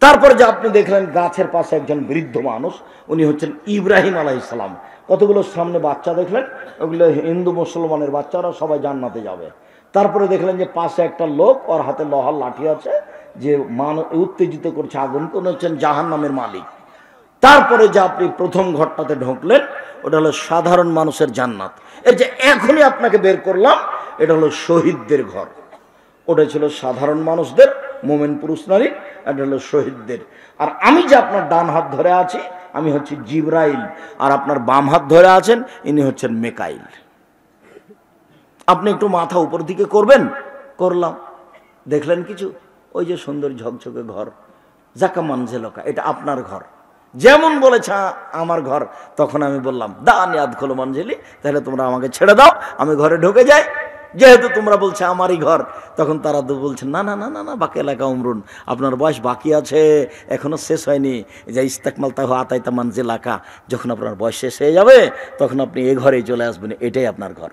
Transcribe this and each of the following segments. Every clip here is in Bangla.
তারপরে যে আপনি দেখলেন গাছের পাশে একজন বৃদ্ধ মানুষ, উনি হচ্ছেন ইব্রাহিম আলাইহিস সালাম। কতগুলো সামনে বাচ্চা দেখলেন, ওগুলো হিন্দু মুসলমানের বাচ্চারা, সবাই জান্নাতে যাবে। তারপরে দেখলেন যে পাশে একটা লোক, ওর হাতে লোহার লাঠি আছে, যে উত্তেজিত করছে আগুনকে, উনি হচ্ছেন জাহান্নামের মালিক। তারপরে যে আপনি প্রথম ঘরটাতে ঢুকলেন, ওটা হলো সাধারণ মানুষের জান্নাত। এই যে এখনই আপনাকে বের করলাম, এটা হলো শহীদদের ঘর। ওটা ছিল সাধারণ মানুষদের, মোমেন পুরুষ নারী, এটা হলো শহীদদের। আর আমি যে আপনার ডান হাত ধরে আছি, আমি হচ্ছি জিবরাইল, আর আপনার বাম হাত ধরে আছেন, ইনি হচ্ছেন মেকাইল। আপনি একটু মাথা উপর দিকে করবেন, করলাম। দেখলেন কিছু? ওই যে সুন্দর ঝকঝকে ঘর, জাকা মানজেলকা, এটা আপনার ঘর। যেমন বলেছে আমার ঘর, তখন আমি বললাম দানি আদখুলু মানজিলি, তাহলে তোমরা আমাকে ছেড়ে দাও, আমি ঘরে ঢুকে যাই। যেহেতু তোমরা বলছে আমারই ঘর, তখন তারা তো বলছে না না না না না, বাকি এলাকা উমরুন, আপনার বয়স বাকি আছে, এখনো শেষ হয়নি। যে ইস্তাকমাল তাহ আতাইতা মানজিলাকা, যখন আপনার বয়স শেষ হয়ে যাবে, তখন আপনি এ ঘরেই চলে আসবেন, এটাই আপনার ঘর।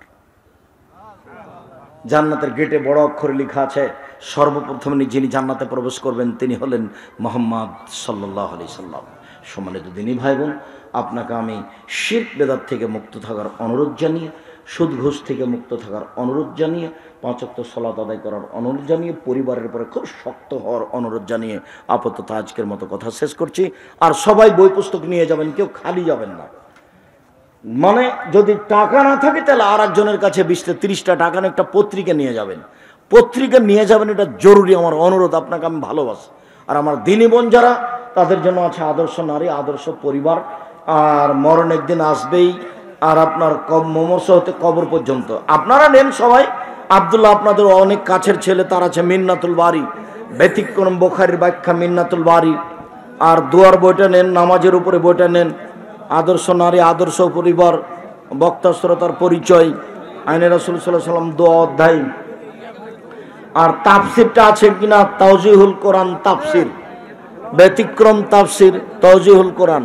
জান্নাতের গেটে বড় অক্ষরে লেখা আছে, সর্বপ্রথম যিনি জান্নাতে প্রবেশ করবেন তিনি হলেন মুহাম্মদ সাল্লাল্লাহু আলাইহি সাল্লাম। সম্মানিত দিনী ভাই বোন, আপনাকে আমি শিরক বেদাত থেকে মুক্ত থাকার অনুরোধ জানিয়ে, সুদ ঘুষ থেকে মুক্ত থাকার অনুরোধ জানিয়ে, 5 ওয়াক্ত সালাত আদায় করার অনুরোধ জানিয়ে, পরিবারের উপরে খুব শক্ত হওয়ার অনুরোধ জানিয়ে আপাতত আজকের মতো কথা শেষ করছি। আর সবাই বই পুস্তক নিয়ে যাবেন, কেউ খালি যাবেন না। মানে যদি টাকা না থাকে তাহলে আর একজনের কাছে 20-30টা টাকা একটা পত্রিকা নিয়ে যাবেন, পত্রিকা নিয়ে যাবেন, এটা জরুরি। আমার অনুরোধ, আপনাকে আমি ভালোবাসি। আর আমার দিনী বোন যারা, তাদের জন্য আছে আদর্শ নারী, আদর্শ পরিবার। আর মরণ একদিন আসবেই, আর আপনার মমর্ষ হতে কবর পর্যন্ত আপনারা নেন সবাই। আব্দুল্লাহ আপনাদের অনেক কাছের ছেলে, তার আছে মিন্নাতুল বারি, ব্যতিক্রম বুখারীর ব্যাখ্যা মিন্নাতুল বারি। আর দুয়ার বইটা নেন, নামাজের উপরে বইটা নেন, আদর্শ নারী, আদর্শ পরিবার, বক্তা শ্রোতার পরিচয়, আইনে রাসূল সাল্লাল্লাহু আলাইহি ওয়াসাল্লাম 2 অধ্যায়। আর তাফসিরটা আছে কিনা, তাওজিহুল কোরআন তাফসির, ব্যতিক্রম তাফসির, তাওজিহুল কোরআন।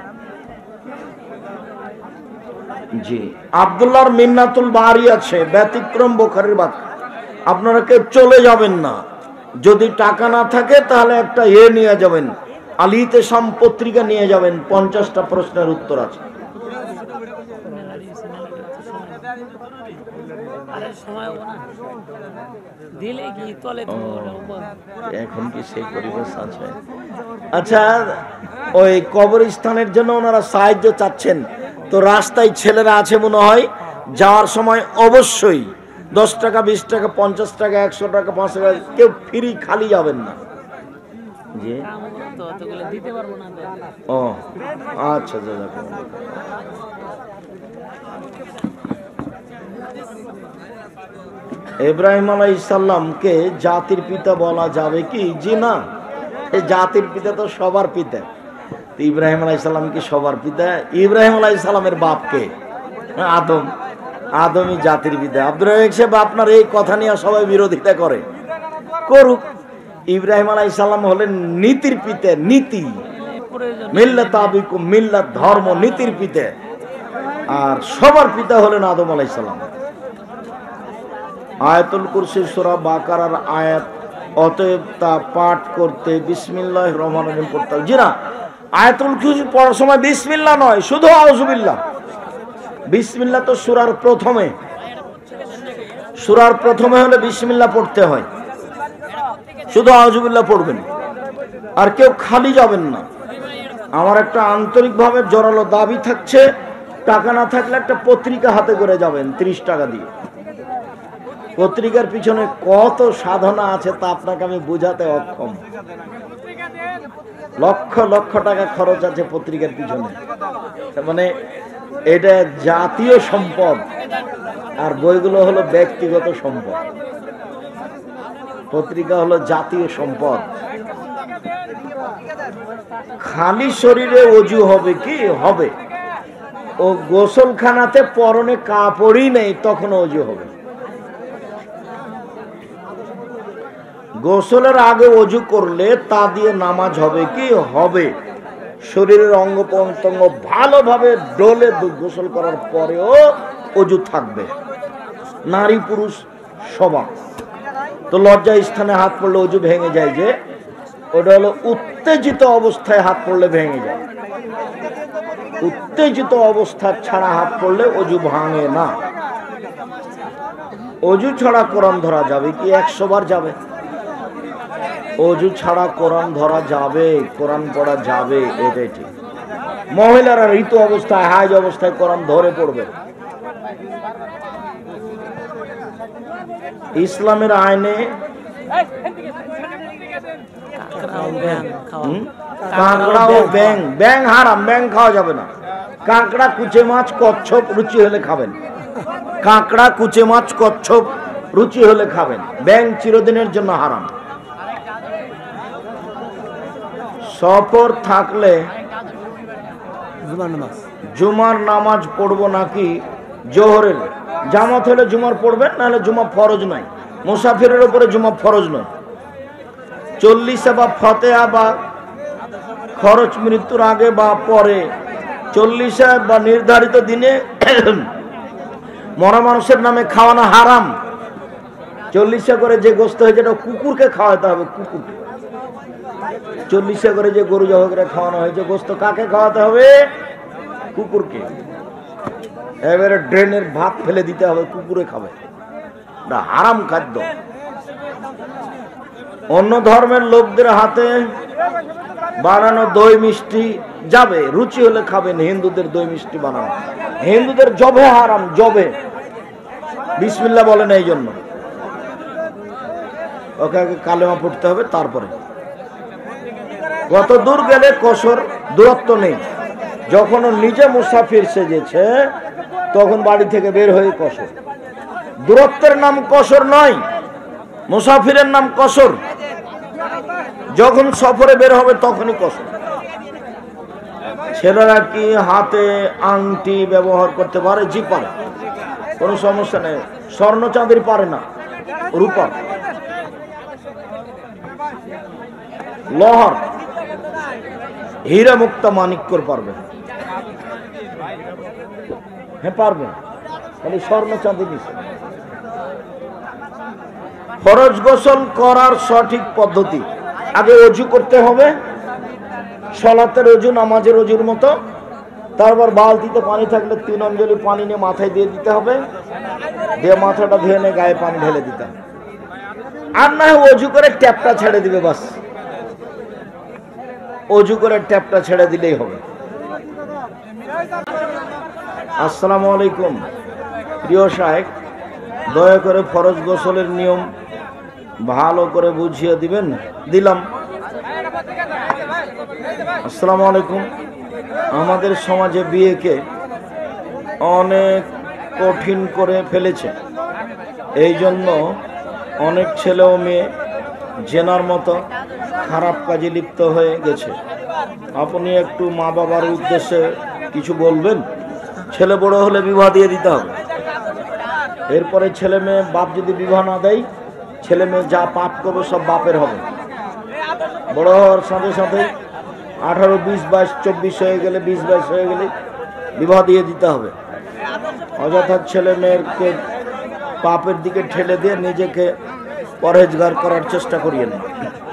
জি, আব্দুল্লাহর মিন্নাতুল বারি আছে, ব্যতিক্রম বুখারীর ব্যাখ্যা। আপনারা কেউ চলে যাবেন না, যদি টাকা না থাকে তাহলে একটা নিয়ে যাবেন, আলিতে সাম পত্রিকা নিয়ে যাবেন, 50টা প্রশ্নের উত্তর আছে। এখন কি সেই পরিবেশ আছে? আচ্ছা, ওই কবরস্থানের জন্য ওনারা সাহায্য চাচ্ছেন, তো রাস্তায় ছেলেরা আছে মনে হয়, যাওয়ার সময় অবশ্যই 10 টাকা, 20 টাকা, 50 টাকা, 100 টাকা, 5 টাকা, কেউ ফ্রি খালি যাবেন না। ও আচ্ছা, ইব্রাহিম আলাইহিস সালামকে জাতির পিতা বলা যাবে কি? জি না, এই জাতির পিতা তো সবার পিতা। ইব্রাহিম আলাইহিস সালাম কি সবার পিতা? ইব্রাহিম আলাইহিস সালামের বাপ কে? আদম। আদমই জাতির পিতা। আব্দুর রাজ্জাক সাহেব, আপনার এই কথা নিয়ে সবাই বিরোধিতা করে, করুক। ইব্রাহিম আলাইহিস সালাম হলেন নীতির পিতা, নীতি, মিল্লাত আবিকুম, মিল্লাত ধর্ম, নীতির পিতা। আর সবার পিতা হলেন আদম আলাইহিস সালাম। আয়াতুল কুরসি সূরা বাকারার আয়াত, অতএব তা পাঠ করতে বিসমিল্লাহির রহমানির রহিম পড়তে হবে। জি না, আয়াতুল কুরসি পড়ার সময় বিসমিল্লাহ নয়, শুধু আউযুবিল্লাহ। বিসমিল্লাহ তো সূরার প্রথমে, সূরার প্রথমে হলে বিসমিল্লাহ পড়তে হয়, শুধু আউযুবিল্লাহ পড়বেন। আর কেউ খালি যাবেন না। আমার একটা আন্তরিকভাবে জোরালো দাবি থাকছে, টাকা না থাকলে একটা পত্রিকা হাতে করে যাবেন 30 টাকা দিয়ে। পত্রিকার পিছনে কত সাধনা আছে তা আপনাকে আমি বোঝাতে অক্ষম। লক্ষ লক্ষ টাকা খরচ আছে পত্রিকার পিছনে। মানে এটা জাতীয় সম্পদ, আর বইগুলো হলো ব্যক্তিগত সম্পদ। পত্রিকা হলো জাতীয় সম্পদ। খালি শরীরে ওযু হবে কি? হবে। ও গোসলখানাতে পরনে কাপড়ই নেই, তখন ওযু হবে। গোসলের আগে ওযু করলে তা দিয়ে নামাজ হবে কি? হবে। শরীরের অঙ্গ প্রত্যঙ্গ ভালোভাবে ডলে গোসল করার পরেও ওযু থাকবে, নারী পুরুষ সবার। তো লজ্জা স্থানে হাত পড়লে ওযু ভেঙে যায়, যে ওটা হলো উত্তেজিত অবস্থায় হাত পড়লে ভেঙে যায়। উত্তেজিত অবস্থা ছাড়া হাত পড়লে অজু ভাঙে না। অজু ছাড়া কোরআন ধরা যাবে কি? 100 বার যাবে। অজু ছাড়া কোরআন ধরা যাবে, কোরআন পড়া যাবে, এটাই ঠিক। মহিলারা ঋতু অবস্থায়, হাইজ অবস্থায় কোরআন ধরে পড়বে। ইসলামের আইনে কাঁকড়া ও ব্যাং, ব্যাং হারাম, ব্যাং খাওয়া যাবে না। কাঁকড়া, কুচে মাছ, কচ্ছপ রুচি হলে খাবেন। কাঁকড়া, কুচে মাছ, কচ্ছপ রুচি হলে খাবেন। ব্যাং চিরদিনের জন্য হারাম। সফর থাকলে জুমার নামাজ পড়বো নাকি জোহরের? জামাত হলে জুমার পড়বেন, নাহলে জুমা ফরজ নাই। মুসাফিরের উপরে জুমা ফরজ নয়। 40 বা ফতেহা বা খরচ মৃত্যুর আগে বা পরে, 40 বা নির্ধারিত দিনে মরা মানুষের নামে খাওয়ানো হারাম। 40 করে যে গোস্ত হয়েছে এটা কুকুরকে খাওয়াতে হবে। কুকুরকে 40 করে যে গরু জবাই করে খাওয়ানো হয়েছে গোস্ত, কাকে খাওয়াতে হবে? কুকুরকে। এবারে ড্রেনের ভাত ফেলে দিতে হবে, কুকুরে খাবে। এটা হারাম খাদ্য। অন্য ধর্মের লোকদের হাতে বানানো দই মিষ্টি যাবে, রুচি হলে খাবেন। হিন্দুদের দই মিষ্টি বানানো, হিন্দুদের জবে হারাম। জবে বিসমিল্লাহ বলেন, এই জন্য ওকে আগে কালেমা পড়তে হবে, তারপরে। কত দূর গেলে কসর? দূরত্ব নেই। যখন নিজে মুসাফির সেজেছে তখন বাড়ি থেকে বের হয়ে কসর। দূরত্বের নাম কসর নয়, মুসাফিরের নাম কসর। যখন সফরে বের হবে তখনই কসর। ছেলেরা কি হাতে আংটি ব্যবহার করতে পারে? জি পারে, কোনো সমস্যা নেই। স্বর্ণ চাঁদের পারে না, রূপা, লোহার, হীরা মুক্তা মানিক্যর পারবে। হ্যাঁ পারবে, খালি স্বর্ণ চাঁদি নিছে। ফরজ গোসল করার সঠিক পদ্ধতি: আগে অজু করতে হবে, সালাতের অজু, নামাজের অজুর মতো। তারপর বালতিতে পানি থাকলে 3 অঞ্জলি পানি নিয়ে মাথায় দিয়ে দিতে হবে, দিয়ে মাথাটা ধুয়ে নিয়ে গায়ে পানি ঢেলে দিতে হবে। আর না হয় অজু করে ট্যাপটা ছেড়ে দিবে, বাস। অজু করে ট্যাপটা ছেড়ে দিলেই হবে। আসসালামু আলাইকুম। প্রিয় শায়েখ, দয়া করে ফরজ গোসলের নিয়ম ভালো করে বুঝিয়ে দিবেন। দিলাম। আসসালামু আলাইকুম। আমাদের সমাজে বিয়েকে অনেক কঠিন করে ফেলেছে, এই জন্য অনেক ছেলে ও মেয়ে জেনার মতো খারাপ কাজে লিপ্ত হয়ে গেছে। আপনি একটু মা বাবার উদ্দেশ্যে কিছু বলবেন? ছেলে বড় হলে বিবাহ দিয়ে দিতে হবে। এরপরে ছেলে মেয়ে, বাপ যদি বিবাহ না দেয়, ছেলে মেয়ে যা পাপ করবে সব বাপের হবে। বড় হওয়ার সাথে সাথে 18, 20, 22, 24 হয়ে গেলে, 20, 22 হয়ে গেলে বিবাহ দিয়ে দিতে হবে। অযথা ছেলে মেয়েরকে পাপের দিকে ঠেলে দিয়ে নিজেকে পরহেজগার করার চেষ্টা করিয়েন না।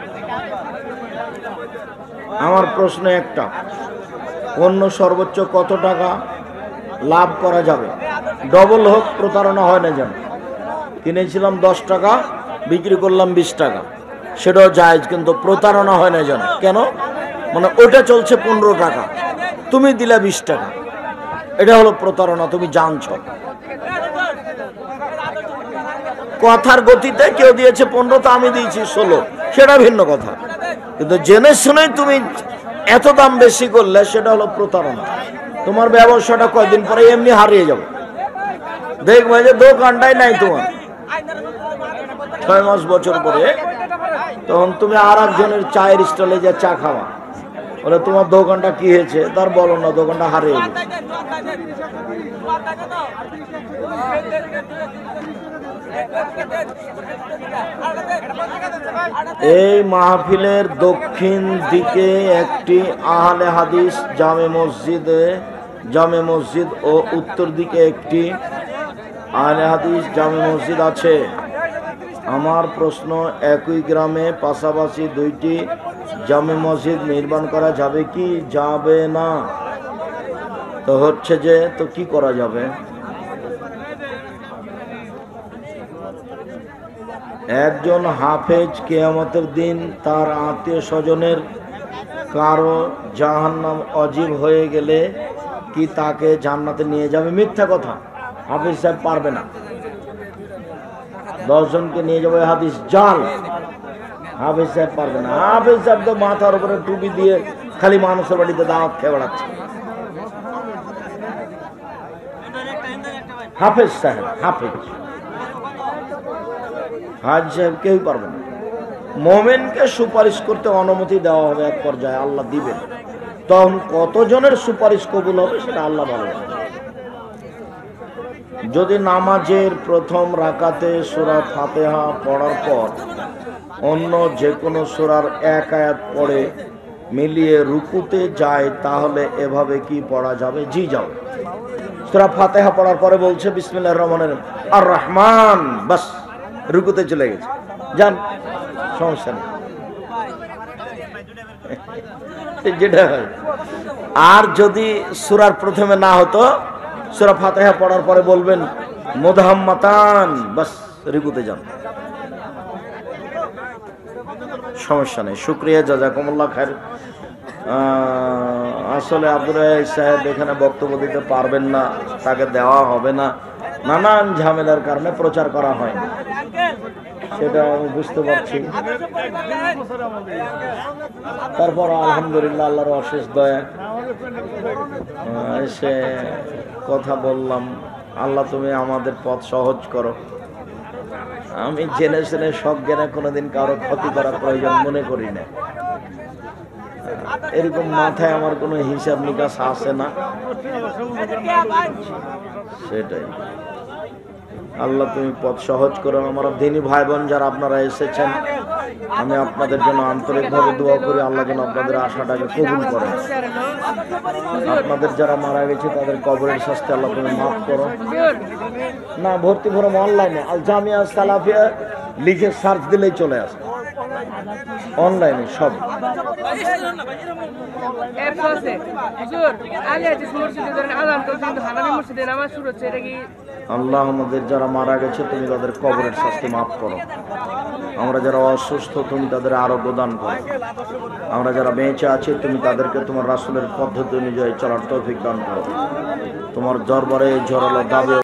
আমার প্রশ্ন একটা: অন্য সর্বোচ্চ কত টাকা লাভ করা যাবে? ডবল হোক, প্রতারণা হয় না যেন। কিনেছিলাম 10 টাকা, বিক্রি করলাম 20 টাকা, সেটাও জায়েজ, কিন্তু প্রতারণা হয় না যেন। কেন? মানে ওটা চলছে 15 টাকা, তুমি দিলা 20 টাকা, এটা হলো প্রতারণা। তুমি জানছ। কথার গতিতে কেউ দিয়েছে 15, তো আমি দিয়েছি 16, সেটা ভিন্ন কথা। কিন্তু জেনে শুনেই তুমি এত দাম বেশি করলে, সেটা হলো প্রতারণা। তোমার ব্যবসাটা কয়দিন পরে এমনি হারিয়ে যাবে। দেখবে যে দোকানটাই নাই তোমার 6 মাস, বছর পরে, তখন তুমি আর একজনের চায়ের স্টলে যে চা খাওয়া, বলে তোমার দোকানটা কি হয়েছে? তার বলো না, দোকানটা হারিয়ে গেছে। এই মাহফিলের দক্ষিণ দিকে একটি আহলে হাদিস জামে মসজিদ ও উত্তর দিকে একটি আহলে হাদিস জামে মসজিদ আছে। আমার প্রশ্ন, একই গ্রামে পাশাপাশি 2টি জামে মসজিদ নির্মাণ করা যাবে কি যাবে না? তো হচ্ছে যে তো কি করা যাবে? একজন হাফেজ কিয়ামতের দিন তার আত্মীয় স্বজনের কারো জাহান্নাম অজীব হয়ে গেলে কি তাকে জান্নাতে নিয়ে যাবে? মিথ্যা কথা, হাফেজ সাহেব পারবে না। 10 জনকে নিয়ে যাবে হাদিস জাল, হাফেজ সাহেব পারবে না। হাফেজ সাহেব তো মাথার উপরে টুপি দিয়ে খালি মানুষের বাড়িতে দাওয়াত খেয়ে বেড়াচ্ছে। হাফেজ সাহেব, হাফেজ হাজি সাহেব কেউ পারবে না। মোমেনকে সুপারিশ করতে অনুমতি দেওয়া হবে এক পর্যায়ে, আল্লাহ দিবেন। তখন কতজনের সুপারিশ কবুল হবে সেটা আল্লাহ বলেন। যদি নামাজের প্রথম রাকাতে সূরা ফাতিহা পড়ার পর অন্য যে কোনো সূরার এক আয়াত পড়ে মিলিয়ে রুকুতে যায় তাহলে এভাবে কি পড়া যাবে? জি যাবে। সূরা ফাতিহা পড়ার পরে বলছে বিসমিল্লাহির রহমানির রহিম আর রহমান, বাস রুকুতে চলে গেছে, যান, সমস্যা নেই। যেটা হয়। আর যদি সূরার প্রথমে না হতো, সূরা ফাতিহা পড়ার পরে বলবেন মুদাহাম্মাতান, বাস রুকুতে যান, সমস্যা নেই। শুকরিয়া, জাযাকুমুল্লাহ খায়ের। আসলে আব্দুর রাজ্জাক সাহেব এখানে বক্তব্য দিতে পারবেন না, তাকে দেওয়া হবে না, নানান ঝামেলার কারণে প্রচার করা হয় না, সেটা আমি বুঝতে পারছি। তারপর আলহামদুলিল্লাহ আল্লাহর অশেষ দয়া, এসে কথা বললাম। আল্লাহ তুমি আমাদের পথ সহজ করো। আমি জেনে শুনে সব জ্ঞানে কোনোদিন কারো ক্ষতি করার প্রয়োজন মনে করি না। এরকম মাথায় আমার কোনো হিসাব নিকাশ আসে না, সেটাই। আল্লাহ তুমি পথ সহজ করো। আমার দিনী ভাই বোন যারা আপনারা এসেছেন, আমি আপনাদের জন্য আন্তরিকভাবে দোয়া করি, আল্লাহ যেন আপনাদের আশাটাকে কবুল করেন। আপনাদের যারা মারা গেছে তাদের কবরের শাস্তি আল্লাহ তুমি মাফ করো। না, ভর্তি ফরম অনলাইনে আল জামিয়া সালাফিয়া লিখে সার্চ দিলেই চলে আসে, অনলাইনে সব। আল্লাহ আমাদের যারা মারা গেছে তুমি তাদের কবরের শাস্তি মাফ করো। আমরা যারা অসুস্থ তুমি তাদের আরোগ্য দান করো। আমরা যারা বেঁচে আছি তুমি তাদেরকে তোমার রাসূলের পদ্ধতি অনুযায়ী চলার তৌফিক দান করো। তোমার দরবারে জোরালো দাবি